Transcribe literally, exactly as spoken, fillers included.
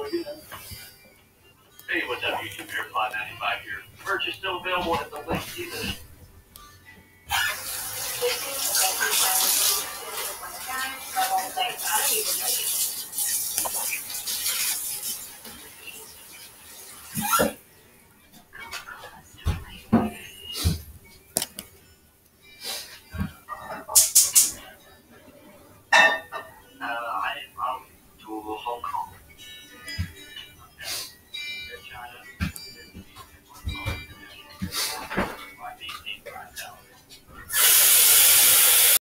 Hey, what's up, YouTube? Here, five ninety-five here. Merch is still available at the link even.